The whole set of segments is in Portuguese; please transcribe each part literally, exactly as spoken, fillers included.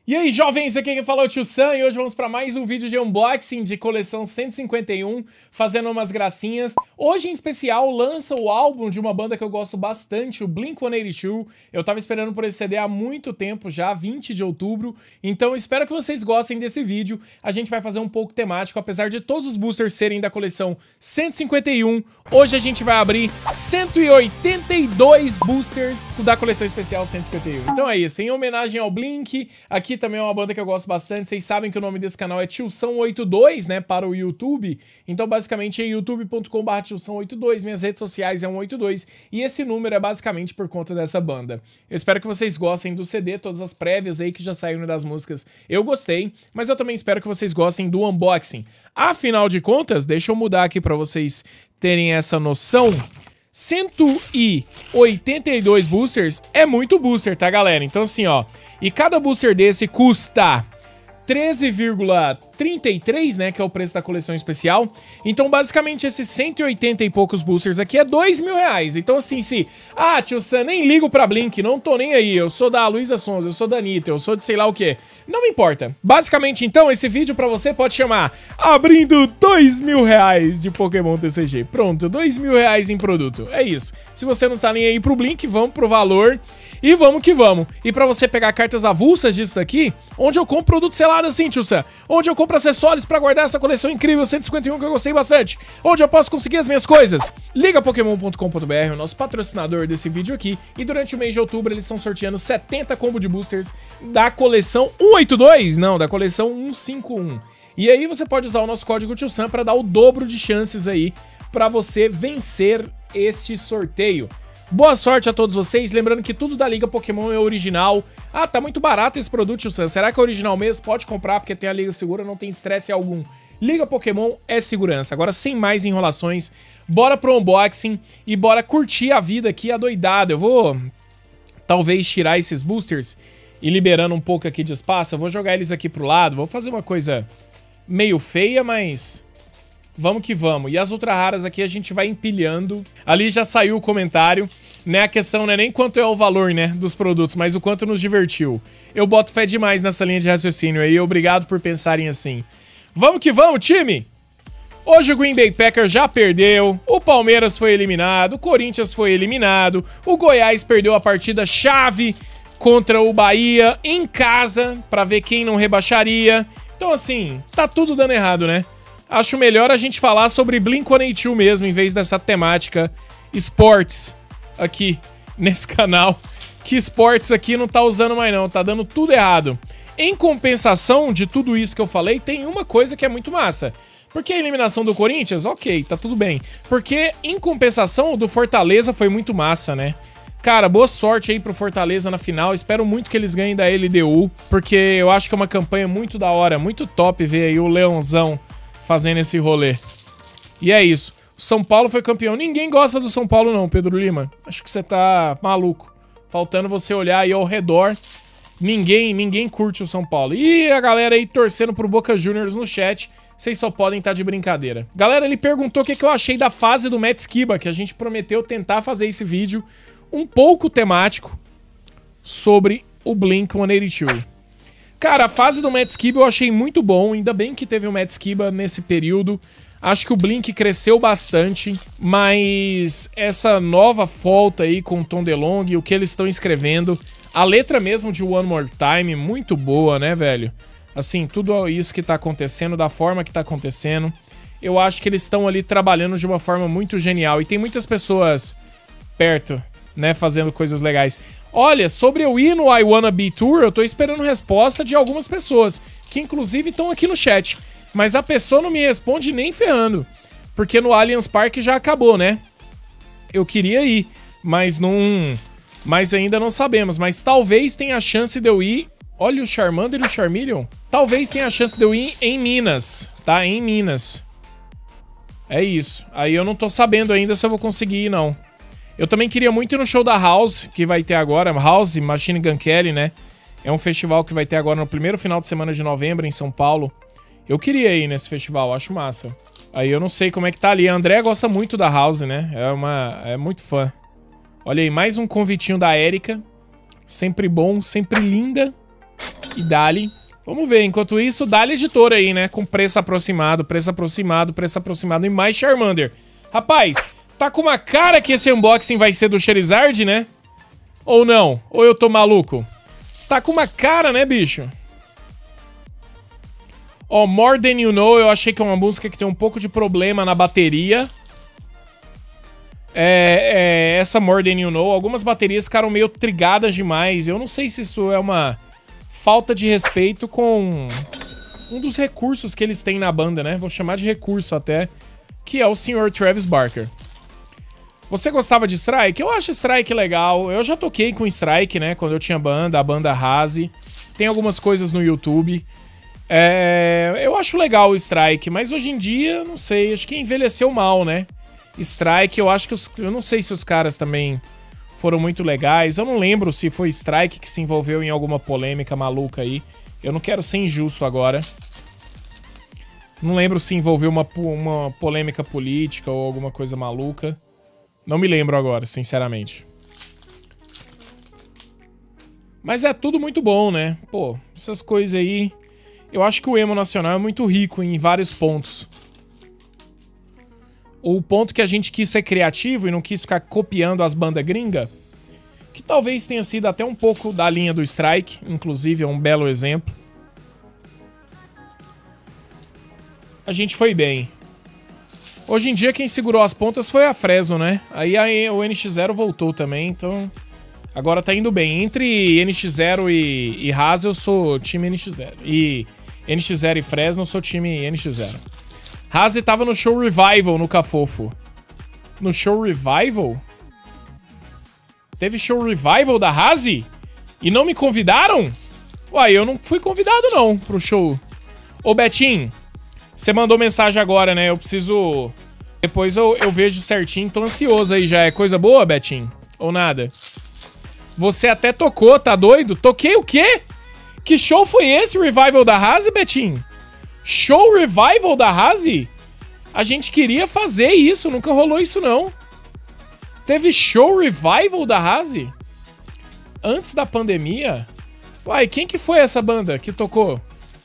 E aí, jovens, aqui quem fala é o Tio Sam e hoje vamos para mais um vídeo de unboxing de coleção cento e cinquenta e um, fazendo umas gracinhas. Hoje, em especial, lança o álbum de uma banda que eu gosto bastante, o Blink one eighty-two. Eu tava esperando por esse C D há muito tempo já, vinte de outubro, então espero que vocês gostem desse vídeo. A gente vai fazer um pouco temático, apesar de todos os boosters serem da coleção cento e cinquenta e um, hoje a gente vai abrir cento e oitenta e dois boosters da coleção especial cento e cinquenta e um. Então é isso, em homenagem ao Blink, aqui também é uma banda que eu gosto bastante. Vocês sabem que o nome desse canal é Tiozão oitenta e dois, né, para o YouTube. Então, basicamente, é youtube ponto com barra tiozão oitenta e dois. Minhas redes sociais é um oito dois. E esse número é basicamente por conta dessa banda. Eu espero que vocês gostem do C D, todas as prévias aí que já saíram das músicas. Eu gostei, mas eu também espero que vocês gostem do unboxing. Afinal de contas, deixa eu mudar aqui para vocês terem essa noção. cento e oitenta e dois boosters é muito booster, tá, galera? Então, assim, ó, e cada booster desse custa treze vírgula trinta e três, né, que é o preço da coleção especial. Então, basicamente, esses cento e oitenta e poucos boosters aqui é dois mil reais. Então, assim, se... Ah, Tio Sam, nem ligo pra Blink, não tô nem aí. Eu sou da Luísa Sonza, eu sou da Anitta, eu sou de sei lá o quê. Não me importa. Basicamente, então, esse vídeo pra você pode chamar Abrindo dois mil reais de Pokémon T C G. Pronto, dois mil reais em produto. É isso. Se você não tá nem aí pro Blink, vamos pro valor... E vamos que vamos. E pra você pegar cartas avulsas disso daqui, onde eu compro produto selado assim, Tio Sam, onde eu compro acessórios pra guardar essa coleção incrível cento e cinquenta e um que eu gostei bastante, onde eu posso conseguir as minhas coisas, liga pokémon ponto com ponto br, o nosso patrocinador desse vídeo aqui, e durante o mês de outubro eles estão sorteando setenta combo de boosters da coleção cento e oitenta e dois, não, da coleção cento e cinquenta e um. E aí você pode usar o nosso código Tio Sam pra dar o dobro de chances aí pra você vencer este sorteio. Boa sorte a todos vocês, lembrando que tudo da Liga Pokémon é original. Ah, tá muito barato esse produto, Tio Sam. Será que é original mesmo? Pode comprar porque tem a Liga Segura, não tem estresse algum. Liga Pokémon é segurança. Agora, sem mais enrolações, bora pro unboxing e bora curtir a vida aqui adoidado. Eu vou, talvez, tirar esses boosters e liberando um pouco aqui de espaço. Eu vou jogar eles aqui pro lado, vou fazer uma coisa meio feia, mas... vamos que vamos. E as ultra raras aqui a gente vai empilhando. Ali já saiu o comentário, né? A questão não é nem quanto é o valor, né, dos produtos, mas o quanto nos divertiu. Eu boto fé demais nessa linha de raciocínio aí. Obrigado por pensarem assim. Vamos que vamos, time! Hoje o Green Bay Packers já perdeu, o Palmeiras foi eliminado, o Corinthians foi eliminado, o Goiás perdeu a partida chave contra o Bahia em casa, pra ver quem não rebaixaria. Então, assim, tá tudo dando errado, né? Acho melhor a gente falar sobre Blink one eighty-two mesmo, em vez dessa temática esportes aqui nesse canal. Que esportes aqui não tá usando mais não, tá dando tudo errado. Em compensação de tudo isso que eu falei, tem uma coisa que é muito massa. Porque a eliminação do Corinthians, ok, tá tudo bem. Porque em compensação o do Fortaleza foi muito massa, né? Cara, boa sorte aí pro Fortaleza na final. Espero muito que eles ganhem da L D U, porque eu acho que é uma campanha muito da hora, muito top ver aí o Leãozão fazendo esse rolê. E é isso. O São Paulo foi campeão. Ninguém gosta do São Paulo não, Pedro Lima. Acho que você tá maluco. Faltando você olhar aí ao redor. Ninguém, ninguém curte o São Paulo. E a galera aí torcendo pro Boca Juniors no chat. Vocês só podem estar de brincadeira. Galera, ele perguntou o que, que eu achei da fase do Matt Skiba, que a gente prometeu tentar fazer esse vídeo um pouco temático sobre o Blink one eighty-two. Cara, a fase do Matt Skiba eu achei muito bom, ainda bem que teve o Matt Skiba nesse período. Acho que o Blink cresceu bastante, mas essa nova volta aí com o Tom DeLonge, o que eles estão escrevendo, a letra mesmo de One More Time, muito boa, né, velho? Assim, tudo isso que tá acontecendo, da forma que tá acontecendo, eu acho que eles estão ali trabalhando de uma forma muito genial. E tem muitas pessoas perto, né, fazendo coisas legais. Olha, sobre eu ir no I Wanna Be Tour, eu tô esperando resposta de algumas pessoas, que inclusive estão aqui no chat. Mas a pessoa não me responde nem ferrando, porque no Allianz Parque já acabou, né? Eu queria ir, mas não... Mas ainda não sabemos, mas talvez tenha a chance de eu ir... Olha o Charmander e o Charmeleon. Talvez tenha a chance de eu ir em Minas, tá? Em Minas. É isso. Aí eu não tô sabendo ainda se eu vou conseguir ir, não. Eu também queria muito ir no show da House, que vai ter agora. House, Machine Gun Kelly, né? É um festival que vai ter agora no primeiro final de semana de novembro, em São Paulo. Eu queria ir nesse festival, acho massa. Aí eu não sei como é que tá ali. A Andrea gosta muito da House, né? É, uma, é muito fã. Olha aí, mais um convitinho da Erika. Sempre bom, sempre linda. E dali. Vamos ver. Enquanto isso, dali editor aí, né? Com preço aproximado, preço aproximado, preço aproximado e mais Charmander. Rapaz, tá com uma cara que esse unboxing vai ser do Charizard, né? Ou não? Ou eu tô maluco? Tá com uma cara, né, bicho? Ó, oh, More Than You Know, eu achei que é uma música que tem um pouco de problema na bateria. É, é, essa More Than You Know, algumas baterias ficaram meio trigadas demais. Eu não sei se isso é uma falta de respeito com um dos recursos que eles têm na banda, né? Vou chamar de recurso até, que é o senhor Travis Barker. Você gostava de Strike? Eu acho Strike legal. Eu já toquei com Strike, né? Quando eu tinha banda, a banda Haze. Tem algumas coisas no YouTube. É, eu acho legal o Strike, mas hoje em dia, não sei, acho que envelheceu mal, né? Strike, eu acho que os, eu não sei se os caras também foram muito legais. Eu não lembro se foi Strike que se envolveu em alguma polêmica maluca aí. Eu não quero ser injusto agora. Não lembro se envolveu uma, uma polêmica política ou alguma coisa maluca. Não me lembro agora, sinceramente. Mas é tudo muito bom, né? Pô, essas coisas aí... Eu acho que o emo nacional é muito rico em vários pontos. O ponto que a gente quis ser criativo e não quis ficar copiando as bandas gringas, que talvez tenha sido até um pouco da linha do Strike, inclusive é um belo exemplo. A gente foi bem. Hoje em dia quem segurou as pontas foi a Fresno, né? Aí a, o N X zero voltou também, então... Agora tá indo bem. Entre N X zero e, e Haze eu sou time N X zero. E N X zero e Fresno eu sou time N X zero. Haze tava no show Revival no Cafofo. No show Revival? Teve show Revival da Haze? E não me convidaram? Uai, eu não fui convidado não pro show. Ô Betinho, você mandou mensagem agora, né? Eu preciso... Depois eu, eu vejo certinho. Tô ansioso aí já. É coisa boa, Betinho? Ou nada? Você até tocou, tá doido? Toquei o quê? Que show foi esse, Revival da Haze, Betinho? Show Revival da Haze? A gente queria fazer isso, nunca rolou isso não. Teve show Revival da Haze? Antes da pandemia? Uai, quem que foi essa banda que tocou?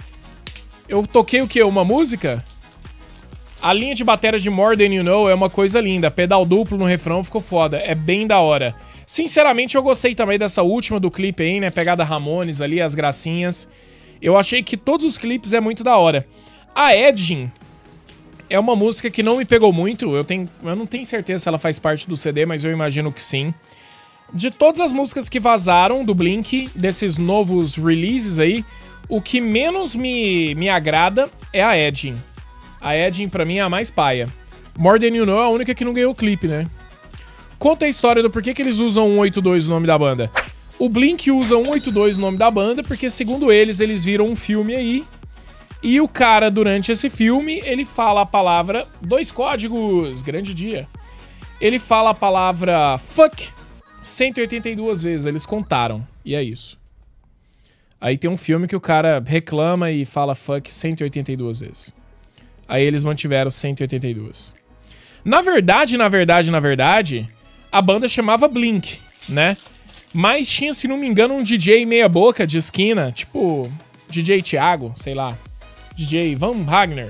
Eu toquei o quê? Uma música? A linha de bateria de More Than You Know é uma coisa linda. Pedal duplo no refrão ficou foda. É bem da hora. Sinceramente, eu gostei também dessa última do clipe aí, né? Pegada Ramones ali, as gracinhas. Eu achei que todos os clipes é muito da hora. A Edging é uma música que não me pegou muito. Eu, tenho, eu não tenho certeza se ela faz parte do C D, mas eu imagino que sim. De todas as músicas que vazaram do Blink, desses novos releases aí, o que menos me, me agrada é a Edging. A Edging, pra mim, é a mais paia. More Than You Know é a única que não ganhou o clipe, né? Conta a história do porquê que eles usam um oito dois no nome da banda. O Blink usa um oito dois no nome da banda porque, segundo eles, eles viram um filme aí. E o cara, durante esse filme, ele fala a palavra... Dois códigos, grande dia. Ele fala a palavra fuck cento e oitenta e duas vezes. Eles contaram. E é isso. Aí tem um filme que o cara reclama e fala fuck cento e oitenta e duas vezes. Aí eles mantiveram cento e oitenta e duas. Na verdade, na verdade, na verdade, a banda chamava Blink, né? Mas tinha, se não me engano, um D J meia boca de esquina, tipo D J Thiago, sei lá. D J Van Wagner.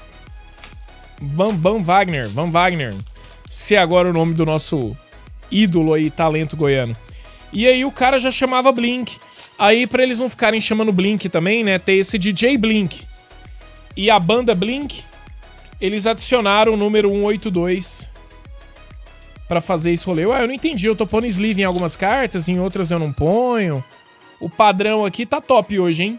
Van, Van Wagner, Van Wagner. Se é agora o nome do nosso ídolo aí, talento goiano. E aí o cara já chamava Blink. Aí pra eles não ficarem chamando Blink também, né, tem esse D J Blink. E a banda Blink, eles adicionaram o número cento e oitenta e dois pra fazer esse rolê. Ué, eu não entendi, eu tô pondo sleeve em algumas cartas, em outras eu não ponho. O padrão aqui tá top hoje, hein?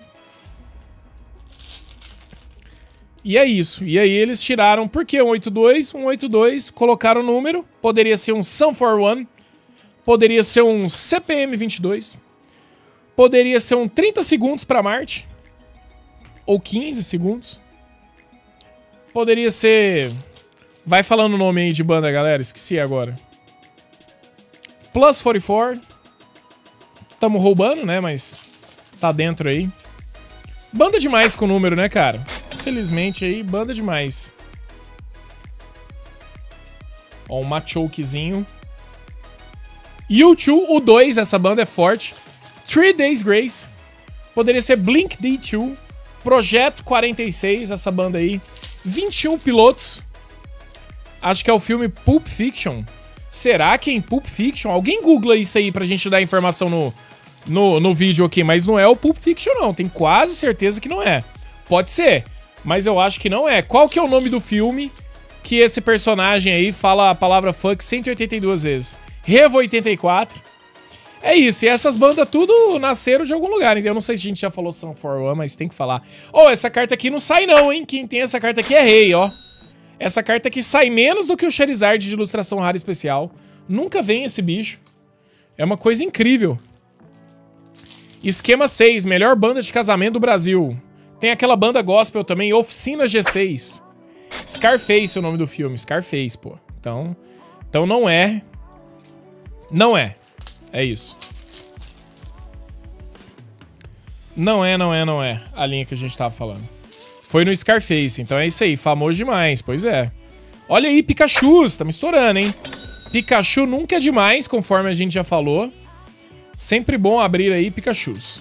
E é isso. E aí eles tiraram, por que cento e oitenta e dois? cento e oitenta e dois, colocaram o número. Poderia ser um Sun for One. Poderia ser um C P M vinte e dois. Poderia ser um trinta segundos pra Marte. Ou quinze segundos. Poderia ser... Vai falando o nome aí de banda, galera. Esqueci agora. Plus quarenta e quatro. Tamo roubando, né? Mas tá dentro aí. Banda demais com o número, né, cara? Infelizmente aí, banda demais. Ó, um machokezinho. U dois, o dois, essa banda é forte. Three Days Grace. Poderia ser Blink D dois, Projeto quarenta e seis, essa banda aí. vinte e um pilotos. Acho que é o filme Pulp Fiction. Será que é em Pulp Fiction? Alguém googla isso aí pra gente dar informação no, no, no vídeo aqui. Mas não é o Pulp Fiction, não. Tenho quase certeza que não é. Pode ser, mas eu acho que não é. Qual que é o nome do filme que esse personagem aí fala a palavra fuck cento e oitenta e duas vezes? Revo oitenta e quatro. É isso, e essas bandas tudo nasceram de algum lugar. Eu não sei se a gente já falou Sun for One, mas tem que falar. Oh, essa carta aqui não sai não, hein? Quem tem essa carta aqui é rei, ó. Essa carta aqui sai menos do que o Charizard de ilustração rara especial. Nunca vem esse bicho. É uma coisa incrível. Esquema seis, melhor banda de casamento do Brasil. Tem aquela banda gospel também, Oficina G seis. Scarface é o nome do filme, Scarface, pô. Então, então não é. Não é. É isso. Não é, não é, não é a linha que a gente tava falando. Foi no Scarface, então é isso aí. Famoso demais, pois é. Olha aí, Pikachu, tá me estourando, hein? Pikachu nunca é demais, conforme a gente já falou. Sempre bom abrir aí Pikachus.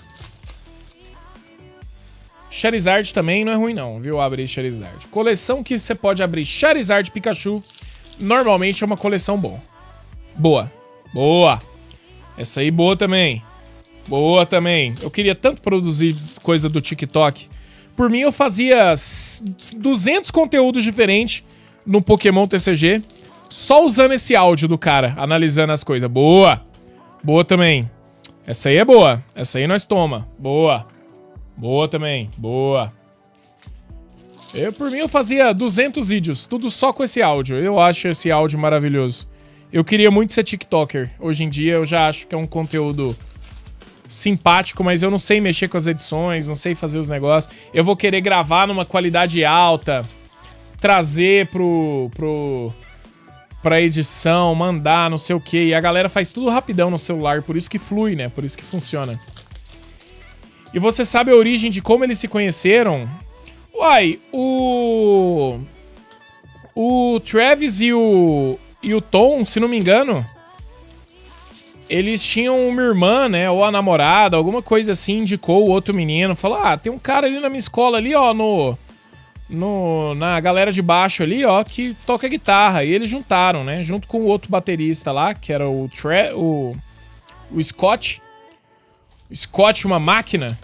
Charizard também não é ruim não, viu? Abrir Charizard. Coleção que você pode abrir Charizard Pikachu, normalmente é uma coleção boa. Boa. Boa. Essa aí boa também. Boa também. Eu queria tanto produzir coisa do TikTok. Por mim, eu fazia duzentos conteúdos diferentes no Pokémon T C G, só usando esse áudio do cara, analisando as coisas. Boa. Boa também. Essa aí é boa. Essa aí nós toma. Boa. Boa também. Boa. Eu, por mim, eu fazia duzentos vídeos, tudo só com esse áudio. Eu acho esse áudio maravilhoso. Eu queria muito ser TikToker. Hoje em dia, eu já acho que é um conteúdo simpático, mas eu não sei mexer com as edições, não sei fazer os negócios. Eu vou querer gravar numa qualidade alta, trazer pro, pro, pra edição, mandar, não sei o que. E a galera faz tudo rapidão no celular, por isso que flui, né? Por isso que funciona. E você sabe a origem de como eles se conheceram? Uai, o... O Travis e o... E o Tom, se não me engano, eles tinham uma irmã, né? Ou a namorada, alguma coisa assim, indicou o outro menino. Falou, ah, tem um cara ali na minha escola ali, ó, no... no na galera de baixo ali, ó, que toca guitarra. E eles juntaram, né? Junto com o outro baterista lá, que era o... Tre o, o Scott. O Scott, uma máquina.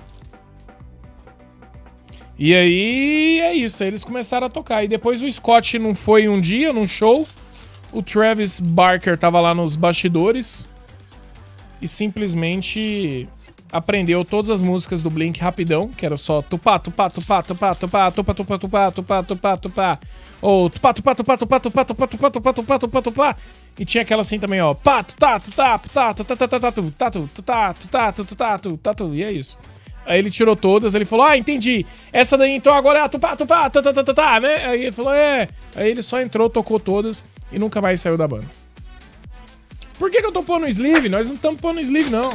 E aí, é isso. Aí eles começaram a tocar. E depois o Scott não foi um dia num show. O Travis Barker tava lá nos bastidores e simplesmente aprendeu todas as músicas do Blink rapidão, que era só tupá, tupá, tupá, tupá, tupá, tupá, tupá, tupá, tupá, tupá, tupá, ou tupá, tupá, tupá, tupá, tupá, tupá, tupá, tupá, tupá, tupá, tupá, e tinha aquela assim também, ó, pá, tutá, tutá, tutá, tutá, tutá, tutá, tutá, tutá, tutá, tutá, tutá, tutá, e é isso. Aí ele tirou todas, ele falou, ah, entendi. Essa daí então agora é a tupá, tupá, tutá, tutá, tutá, né? Aí ele falou, é. Aí ele só entrou, tocou todas e nunca mais saiu da banda. Por que que eu tô pondo sleeve? Nós não estamos pondo sleeve, não.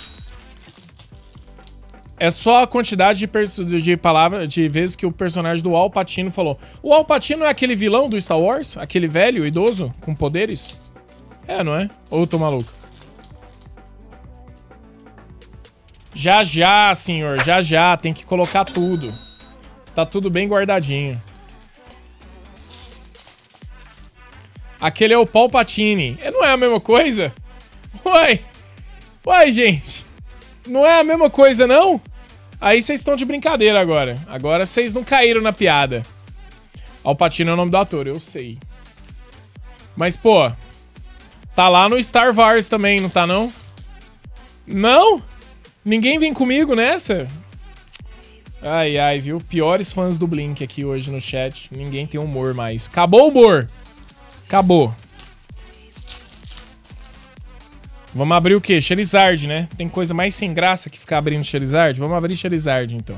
É só a quantidade de, de palavras, de vezes que o personagem do Al Pacino falou. O Al Pacino é aquele vilão do Star Wars? Aquele velho, idoso, com poderes? É, não é? Ou eu tô maluco? Já, já, senhor. Já, já. Tem que colocar tudo. Tá tudo bem guardadinho. Aquele é o Palpatine. Não é a mesma coisa? Uai. Uai, gente. Não é a mesma coisa, não? Aí vocês estão de brincadeira agora. Agora vocês não caíram na piada. Palpatine é o nome do ator, eu sei. Mas, pô... Tá lá no Star Wars também, não tá, não? Não? Ninguém vem comigo nessa? Ai, ai, viu? Piores fãs do Blink aqui hoje no chat. Ninguém tem humor mais. Acabou o humor. Acabou. Vamos abrir o quê? Charizard, né? Tem coisa mais sem graça que ficar abrindo Charizard? Vamos abrir Charizard, então.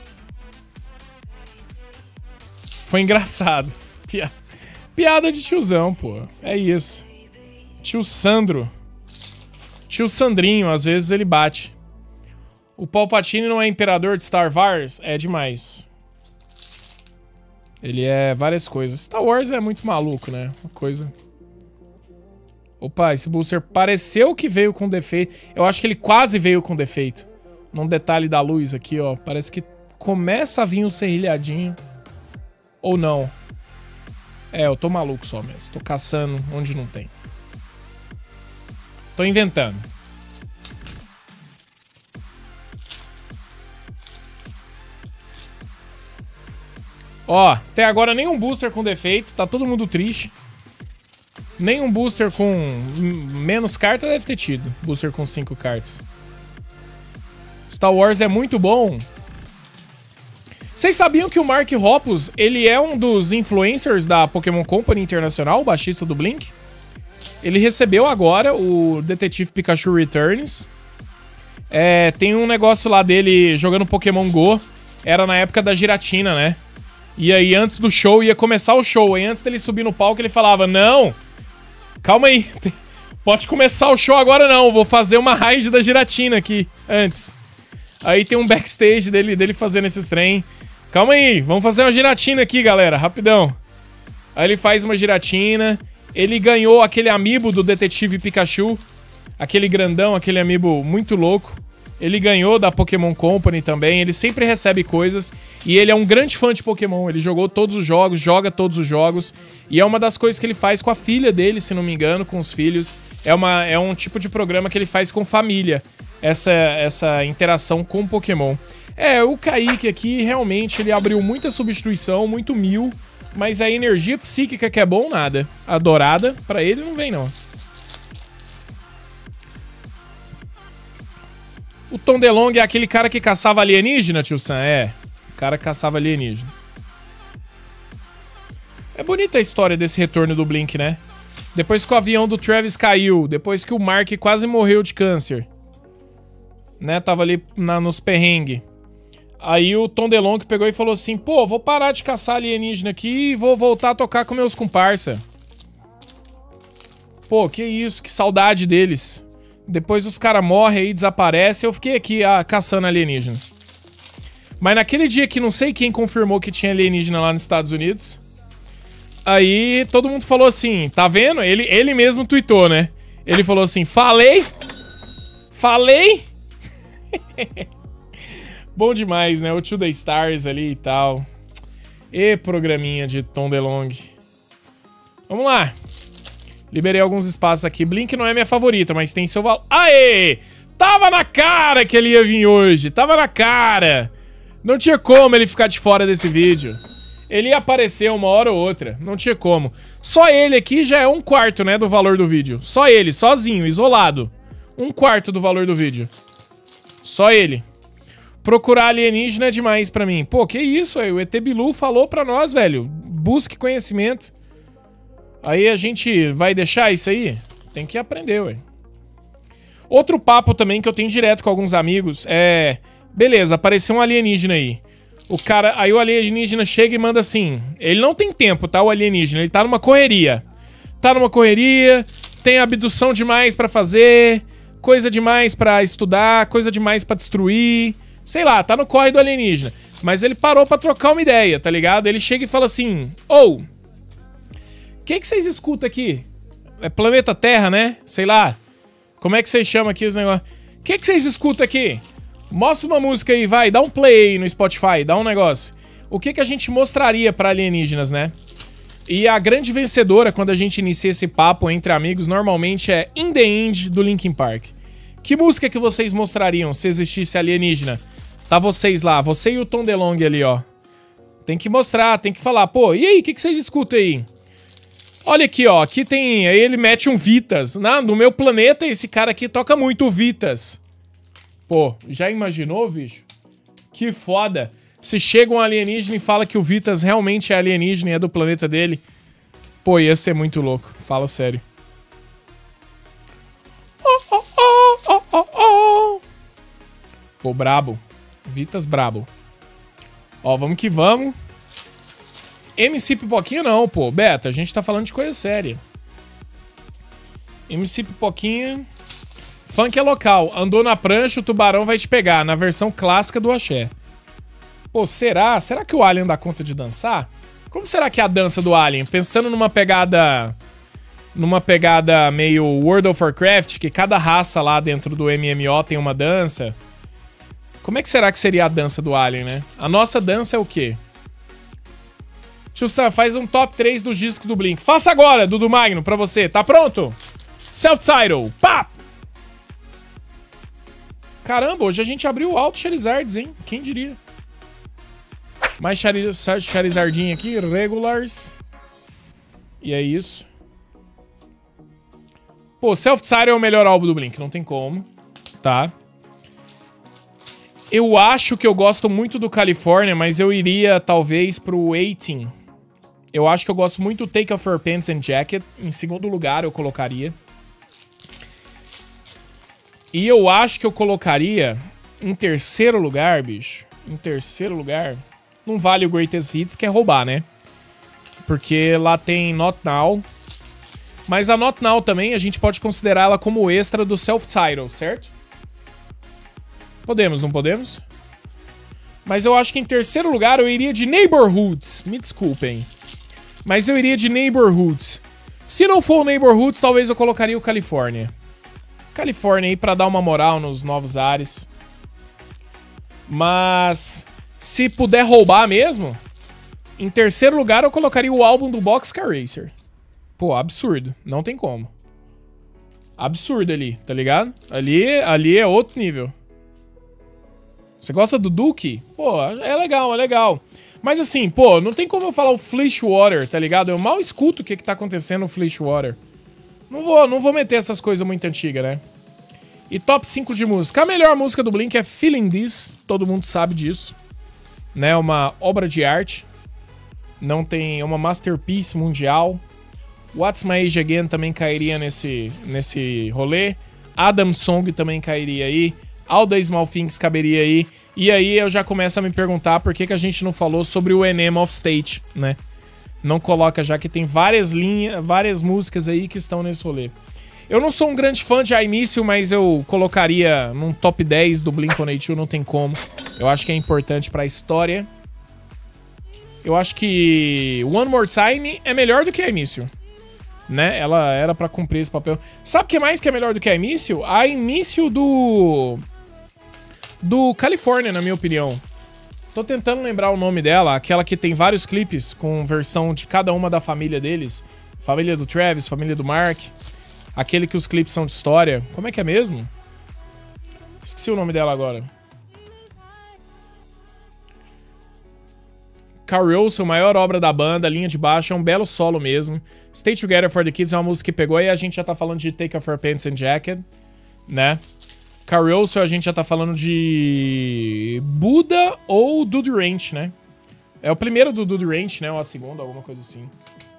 Foi engraçado. Pia... Piada de tiozão, pô. É isso. Tio Sandro. Tio Sandrinho, às vezes ele bate. O Palpatine não é imperador de Star Wars? É demais. Ele é várias coisas. Star Wars é muito maluco, né? Uma coisa... Opa, esse booster pareceu que veio com defeito. Eu acho que ele quase veio com defeito. num detalhe da luz aqui, ó. Parece que começa a vir um serrilhadinho. Ou não. É, eu tô maluco só mesmo. Tô caçando onde não tem. Tô inventando. Ó, até agora nenhum booster com defeito. Tá todo mundo triste. Nenhum booster com menos carta deve ter tido. Booster com cinco cartas. Star Wars é muito bom. Vocês sabiam que o Mark Hoppus, ele é um dos influencers da Pokémon Company Internacional, o baixista do Blink? Ele recebeu agora o Detetive Pikachu Returns. É, tem um negócio lá dele jogando Pokémon Go. Era na época da Giratina, né? E aí antes do show, ia começar o show. E antes dele subir no palco, ele falava, não, calma aí. Pode começar o show agora não. Vou fazer uma raid da Giratina aqui antes. Aí tem um backstage dele, dele fazendo esses trem. Calma aí, vamos fazer uma giratina aqui, galera, rapidão. Aí ele faz uma giratina. Ele ganhou aquele amiibo do Detetive Pikachu. Aquele grandão, aquele amiibo muito louco. Ele ganhou da Pokémon Company também. Ele sempre recebe coisas. E ele é um grande fã de Pokémon. Ele jogou todos os jogos, joga todos os jogos. E é uma das coisas que ele faz com a filha dele, se não me engano, com os filhos. É, uma, é um tipo de programa que ele faz com família. Essa, essa interação com Pokémon. É, o Kaique aqui, realmente, ele abriu muita substituição, muito mil. Mas a energia psíquica que é bom, nada. A dourada, pra ele, não vem, não. O Tom DeLonge é aquele cara que caçava alienígena, tio Sam? É, o cara que caçava alienígena. É bonita a história desse retorno do Blink, né? Depois que o avião do Travis caiu, depois que o Mark quase morreu de câncer. Né, tava ali na, nos perrengues. Aí o Tom DeLonge pegou e falou assim, pô, vou parar de caçar alienígena aqui e vou voltar a tocar com meus comparsa. Pô, que isso, que saudade deles. Depois os caras morrem aí, desaparecem, eu fiquei aqui ah, caçando alienígena. Mas naquele dia que não sei quem confirmou que tinha alienígena lá nos Estados Unidos, aí todo mundo falou assim, tá vendo? Ele, ele mesmo tweetou, né? Ele falou assim, falei, falei... Bom demais, né? O Two The Stars ali e tal. E programinha de Tom DeLonge. Vamos lá. Liberei alguns espaços aqui. Blink não é minha favorita, mas tem seu valor. Aê! Tava na cara que ele ia vir hoje. Tava na cara. Não tinha como ele ficar de fora desse vídeo. Ele ia aparecer uma hora ou outra. Não tinha como. Só ele aqui já é um quarto, né, do valor do vídeo. Só ele, sozinho, isolado. Um quarto do valor do vídeo. Só ele. Procurar alienígena é demais pra mim. Pô, que isso, aí? O E T Bilu falou pra nós, velho. Busque conhecimento. Aí a gente vai deixar isso aí? Tem que aprender, ué. Outro papo também que eu tenho direto com alguns amigos é... Beleza, apareceu um alienígena aí. O cara... Aí o alienígena chega e manda assim... Ele não tem tempo, tá? O alienígena. Ele tá numa correria. Tá numa correria. Tem abdução demais pra fazer. Coisa demais pra estudar. Coisa demais pra destruir. Sei lá, tá no corre do alienígena. Mas ele parou pra trocar uma ideia, tá ligado? Ele chega e fala assim... Ou... Oh, o que que vocês escutam aqui? É planeta Terra, né? Sei lá. Como é que vocês chamam aqui os negócios? O que que vocês escutam aqui? Mostra uma música aí, vai. Dá um play aí no Spotify, dá um negócio. O que que a gente mostraria pra alienígenas, né? E a grande vencedora, quando a gente inicia esse papo entre amigos, normalmente é In The End, do Linkin Park. Que música que vocês mostrariam se existisse alienígena? Tá vocês lá, você e o Tom DeLonge ali, ó. Tem que mostrar, tem que falar. Pô, e aí, o que que vocês escutam aí? Olha aqui, ó. Aqui tem... Aí ele mete um Vitas. Na, no meu planeta, esse cara aqui toca muito Vitas. Pô, já imaginou, bicho? Que foda. Se chega um alienígena e fala que o Vitas realmente é alienígena e é do planeta dele. Pô, ia ser muito louco. Fala sério. Oh, oh, oh, oh, oh, oh. Pô, brabo. Vitas brabo. Ó, vamos que vamos. M C Pipoquinha não, pô. Beto, a gente tá falando de coisa séria. M C Pipoquinha... Funk é local. Andou na prancha, o tubarão vai te pegar. Na versão clássica do axé. Pô, será? Será que o Alien dá conta de dançar? Como será que é a dança do Alien? Pensando numa pegada... Numa pegada meio World of Warcraft, que cada raça lá dentro do M M O tem uma dança. Como é que será que seria a dança do Alien, né? A nossa dança é o quê? Tio Sam, faz um top três dos discos do Blink. Faça agora, Dudu Magno, pra você. Tá pronto? Self-title. Pá! Caramba, hoje a gente abriu alto Charizards, hein? Quem diria? Mais Chariz Charizardinho aqui. Regulars. E é isso. Pô, Self-title é o melhor álbum do Blink. Não tem como. Tá? Eu acho que eu gosto muito do California, mas eu iria, talvez, pro eighteen. Eu acho que eu gosto muito do Take Off Your Pants and Jacket. Em segundo lugar, eu colocaria. E eu acho que eu colocaria em terceiro lugar, bicho. Em terceiro lugar. Não vale o Greatest Hits, que é roubar, né? Porque lá tem Not Now. Mas a Not Now também, a gente pode considerar ela como extra do Self-Title, certo? Podemos, não podemos? Mas eu acho que em terceiro lugar eu iria de Neighborhoods. Me desculpem. Mas eu iria de Neighborhoods. Se não for o Neighborhoods, talvez eu colocaria o California. California aí pra dar uma moral nos novos ares. Mas se puder roubar mesmo, em terceiro lugar eu colocaria o álbum do Boxcar Racer. Pô, absurdo. Não tem como. Absurdo ali, tá ligado? Ali, ali é outro nível. Você gosta do Duke? Pô, é legal, é legal. Mas assim, pô, não tem como eu falar o Fleshwater, tá ligado? Eu mal escuto o que que tá acontecendo no Fleshwater. Não vou, não vou meter essas coisas muito antigas, né? E top cinco de música. A melhor música do Blink é Feeling This. Todo mundo sabe disso. Né? Uma obra de arte. Não tem... É uma masterpiece mundial. What's My Age Again também cairia nesse, nesse rolê. Adam Song também cairia aí. All the Small Things caberia aí. E aí eu já começo a me perguntar por que que a gente não falou sobre o Enema of State, né? Não coloca, já que tem várias linhas, várias músicas aí que estão nesse rolê. Eu não sou um grande fã de I Miss You, mas eu colocaria num top dez do Blink one eighty-two, não tem como. Eu acho que é importante pra história. Eu acho que One More Time é melhor do que I Miss You, né? Ela era pra cumprir esse papel. Sabe o que mais que é melhor do que I Miss You? A I Miss You do... do California, na minha opinião. Tô tentando lembrar o nome dela, aquela que tem vários clipes com versão de cada uma da família deles. Família do Travis, família do Mark. Aquele que os clipes são de história. Como é que é mesmo? Esqueci o nome dela agora. Karaoke, a maior obra da banda, linha de baixo, é um belo solo mesmo. Stay Together for the Kids é uma música que pegou e a gente já tá falando de Take Off Your Pants and Jacket, né? Karaoke, a gente já tá falando de Buddha ou Dude Ranch, né? É o primeiro do Dude Ranch, né? Ou a segunda, alguma coisa assim.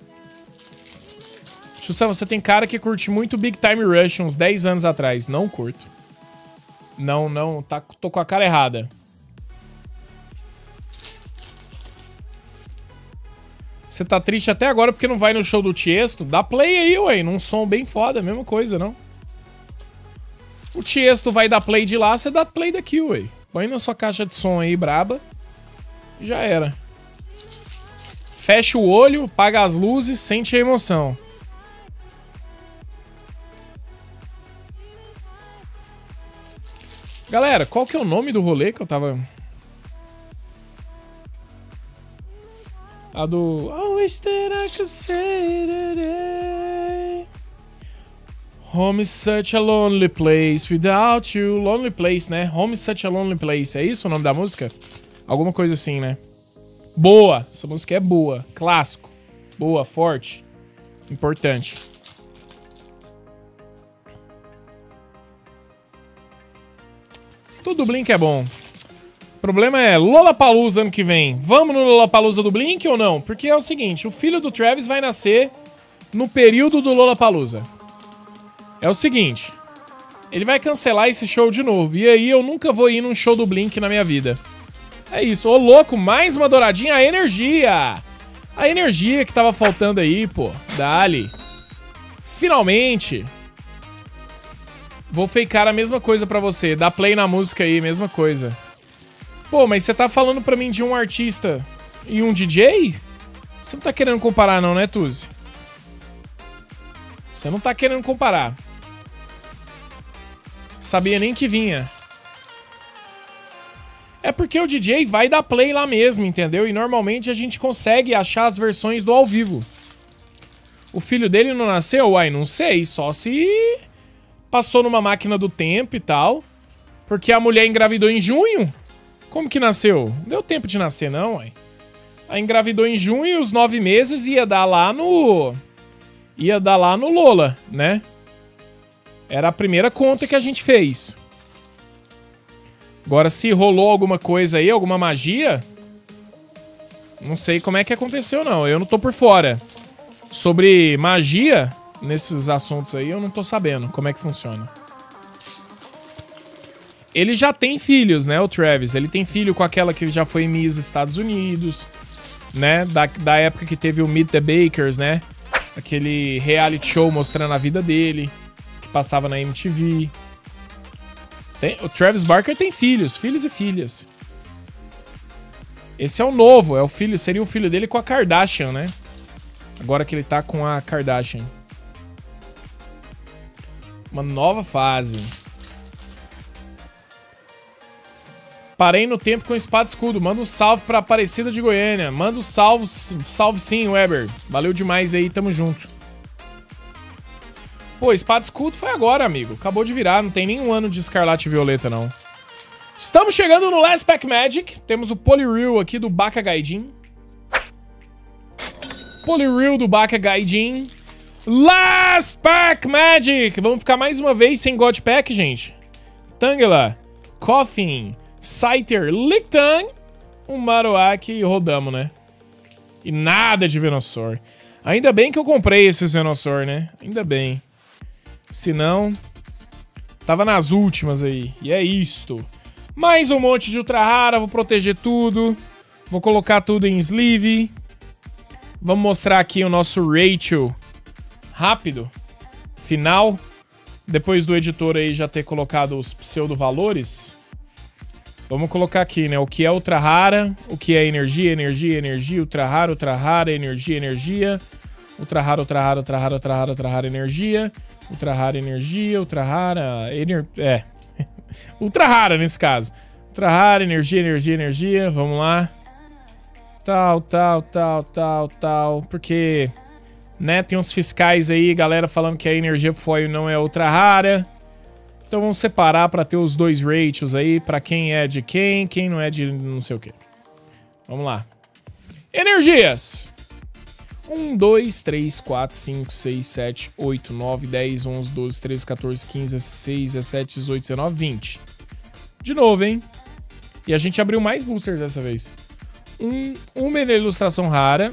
Xuxa, você tem cara que curte muito Big Time Rush uns dez anos atrás. Não curto. Não, não. Tá, tô com a cara errada. Você tá triste até agora porque não vai no show do Tiesto? Dá play aí, ué. Num som bem foda. Mesma coisa, não? O Tiesto vai dar play de lá, você dá play daqui, ué. Põe na sua caixa de som aí, braba. Já era. Fecha o olho, apaga as luzes, sente a emoção. Galera, qual que é o nome do rolê que eu tava... A do... I wish that I could say today. Home is such a lonely place without you. Lonely place, né? Home is such a lonely place. É isso o nome da música? Alguma coisa assim, né? Boa! Essa música é boa. Clássico. Boa, forte. Importante. Tudo Blink é bom. O problema é Lollapalooza ano que vem. Vamos no Lollapalooza do Blink ou não? Porque é o seguinte, o filho do Travis vai nascer no período do Lollapalooza. É o seguinte, ele vai cancelar esse show de novo. E aí eu nunca vou ir num show do Blink na minha vida. É isso. Ô, louco, mais uma douradinha. A energia. A energia que tava faltando aí, pô. Dali. Finalmente. Vou fakear a mesma coisa pra você. Dá play na música aí, mesma coisa. Pô, mas você tá falando pra mim de um artista e um D J? Você não tá querendo comparar não, né, Tuzi? Você não tá querendo comparar. Sabia nem que vinha. É porque o D J vai dar play lá mesmo, entendeu? E normalmente a gente consegue achar as versões do ao vivo. O filho dele não nasceu? Uai, não sei. Só se passou numa máquina do tempo e tal. Porque a mulher engravidou em junho. Como que nasceu? Não deu tempo de nascer, não, uai. Aí engravidou em junho e os nove meses ia dar lá no... Ia dar lá no Lola, né? Era a primeira conta que a gente fez. Agora, se rolou alguma coisa aí, alguma magia... Não sei como é que aconteceu, não. Eu não tô por fora. Sobre magia, nesses assuntos aí, eu não tô sabendo como é que funciona. Ele já tem filhos, né, o Travis? Ele tem filho com aquela que já foi Miss Estados Unidos, né? Da, da época que teve o Meet the Bakers, né? Aquele reality show mostrando a vida dele, que passava na M T V. Tem, o Travis Barker tem filhos, filhos e filhas. Esse é o novo, é o filho, seria o filho dele com a Kardashian, né? Agora que ele tá com a Kardashian. Uma nova fase. Parei no tempo com espada e escudo. Manda um salve pra Aparecida de Goiânia. Manda um salve, salve sim, Weber. Valeu demais aí, tamo junto. Pô, espada e escudo foi agora, amigo. Acabou de virar, não tem nenhum ano de Escarlate e Violeta, não. Estamos chegando no Last Pack Magic. Temos o Poliwhirl aqui do Baka Gaijin. Poliwhirl do Baka Gaijin. Last Pack Magic. Vamos ficar mais uma vez sem God Pack, gente. Tangela, Coffin, Scyther, Lictan, um Marowak e rodamos, né? E nada de Venusaur. Ainda bem que eu comprei esses Venusaur, né? Ainda bem. Senão, tava nas últimas aí. E é isto. Mais um monte de Ultra Rara, vou proteger tudo. Vou colocar tudo em sleeve. Vamos mostrar aqui o nosso ratio rápido. Final. Depois do editor aí já ter colocado os pseudo-valores. Vamos colocar aqui, né? O que é Ultra Rara, o que é energia, energia, energia, Ultra Rara, Ultra Rara, energia, energia. Ultra Rara, Ultra Rara, Ultra Rara, Ultra Rara, Ultra Rara, energia. Ultra Rara, energia, Ultra Rara, ener... é. Ultra Rara nesse caso. Ultra Rara, energia, energia, energia. Vamos lá. Tal, tal, tal, tal, tal. Porque, né, tem uns fiscais aí, galera falando que a energia foil não é Ultra Rara. Então vamos separar para ter os dois ratios aí, para quem é de quem, quem não é de não sei o que. Vamos lá. Energias. um, dois, três, quatro, cinco, seis, sete, oito, nove, dez, onze, doze, treze, quatorze, quinze, dezesseis, dezessete, dezoito, dezenove, vinte. De novo, hein? E a gente abriu mais boosters dessa vez. Um, uma ilustração rara.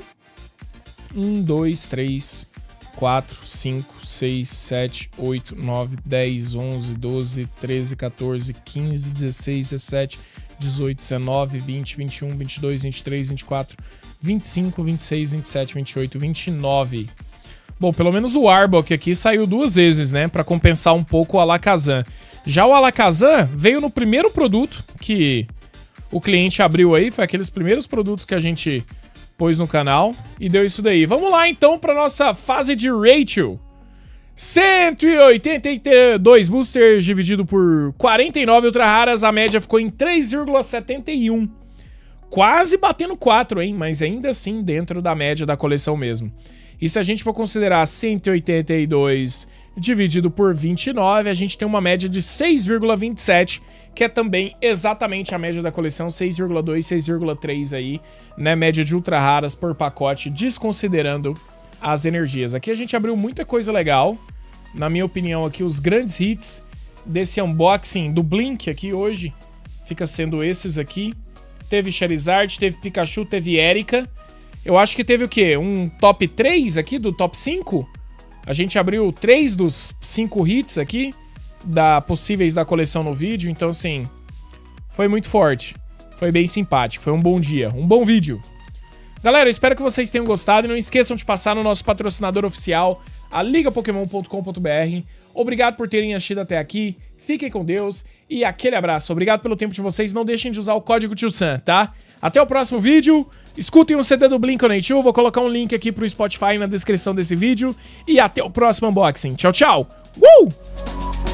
um, dois, três, quatro, cinco, seis, sete, oito, nove, dez, onze, doze, treze, quatorze, quinze, dezesseis, dezessete, dezoito, dezenove, vinte, vinte e um, vinte e dois, vinte e três, vinte e quatro, vinte e cinco, vinte e seis, vinte e sete, vinte e oito, vinte e nove. Bom, pelo menos o Arbok aqui saiu duas vezes, né? Pra compensar um pouco o Alakazam. Já o Alakazam veio no primeiro produto que o cliente abriu aí. Foi aqueles primeiros produtos que a gente pôs no canal e deu isso daí. Vamos lá então pra nossa fase de ratio. cento e oitenta e dois boosters dividido por quarenta e nove ultra raras. A média ficou em três vírgula setenta e um. Quase batendo quatro, hein? Mas ainda assim dentro da média da coleção mesmo. E se a gente for considerar cento e oitenta e dois dividido por vinte e nove, a gente tem uma média de seis vírgula vinte e sete, que é também exatamente a média da coleção, seis vírgula dois, seis vírgula três aí, né? Média de ultra raras por pacote, desconsiderando as energias. Aqui a gente abriu muita coisa legal. Na minha opinião, aqui os grandes hits desse unboxing do Blink aqui hoje fica sendo esses aqui. Teve Charizard, teve Pikachu, teve Erika. Eu acho que teve o quê? Um top três aqui do top cinco? A gente abriu três dos cinco hits aqui da possíveis da coleção no vídeo. Então, assim, foi muito forte. Foi bem simpático. Foi um bom dia. Um bom vídeo. Galera, eu espero que vocês tenham gostado. E não esqueçam de passar no nosso patrocinador oficial, a liga pokémon ponto com ponto br. Obrigado por terem assistido até aqui. Fiquem com Deus e aquele abraço. Obrigado pelo tempo de vocês. Não deixem de usar o código Tio Sam, tá? Até o próximo vídeo. Escutem o C D do Blink one eighty-two. Vou colocar um link aqui pro Spotify na descrição desse vídeo. E até o próximo unboxing. Tchau, tchau. Uh!